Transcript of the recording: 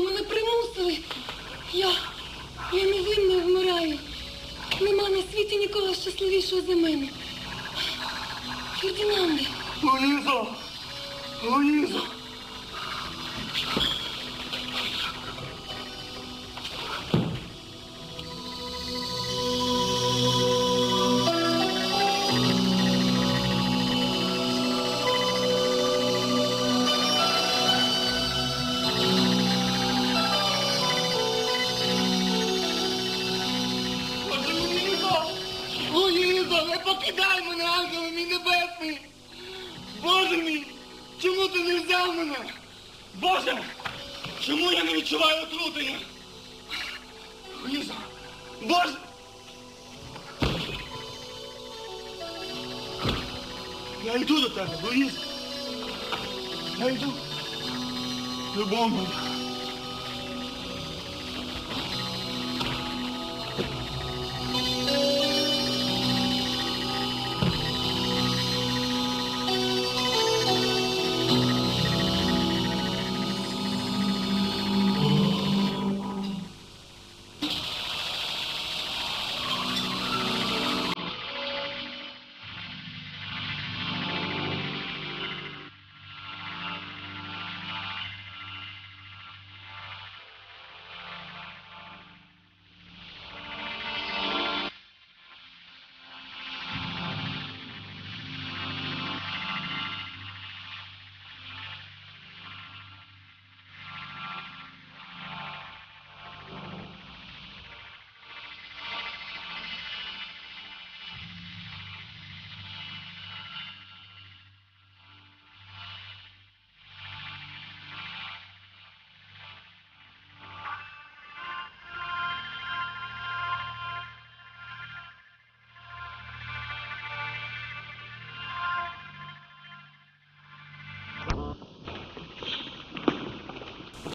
Мене примусили. Я невинно вмираю. Нема на світі нікого щасливішого за мене. Фердінанде. Луїзо! Луїзо! Луїзо, не покидай мене, ангел мій небесний! Боже мій, чому ти не взяв мене? Боже, чому я не відчуваю отрути? Луїзо, Боже! Я йду до тебе, Луїзо. Я йду. Любов моя.